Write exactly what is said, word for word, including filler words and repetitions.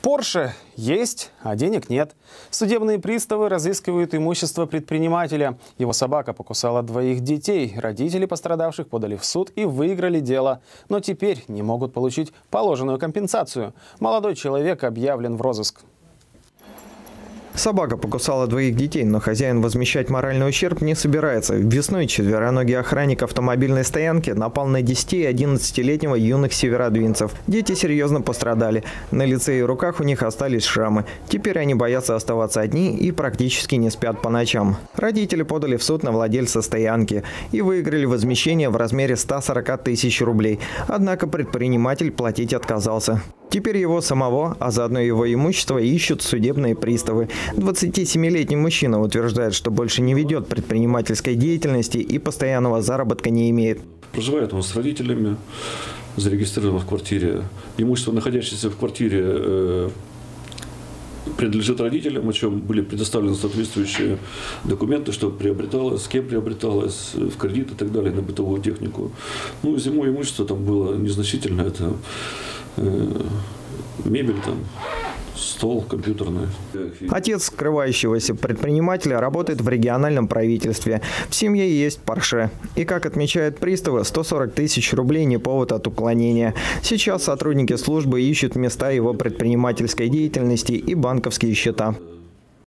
Порше есть, а денег нет. Судебные приставы разыскивают имущество предпринимателя. Его собака покусала двоих детей. Родители пострадавших подали в суд и выиграли дело. Но теперь не могут получить положенную компенсацию. Молодой человек объявлен в розыск. Собака покусала двоих детей, но хозяин возмещать моральный ущерб не собирается. Весной четвероногий охранник автомобильной стоянки напал на десяти- и одиннадцатилетнего юных северодвинцев. Дети серьезно пострадали. На лице и руках у них остались шрамы. Теперь они боятся оставаться одни и практически не спят по ночам. Родители подали в суд на владельца стоянки и выиграли возмещение в размере ста сорока тысяч рублей. Однако предприниматель платить отказался. Теперь его самого, а заодно его имущество, ищут судебные приставы. двадцатисемилетний мужчина утверждает, что больше не ведет предпринимательской деятельности и постоянного заработка не имеет. Проживает он с родителями, зарегистрирован в квартире. Имущество, находящееся в квартире, э, принадлежит родителям, о чем были предоставлены соответствующие документы, что приобреталось, с кем приобреталось, в кредит и так далее, на бытовую технику. Ну, зимой имущество там было незначительно, это э, мебель там, стол компьютерный. Отец скрывающегося предпринимателя работает в региональном правительстве. В семье есть Порше. И, как отмечают приставы, сто сорок тысяч рублей не повод от уклонения. Сейчас сотрудники службы ищут места его предпринимательской деятельности и банковские счета.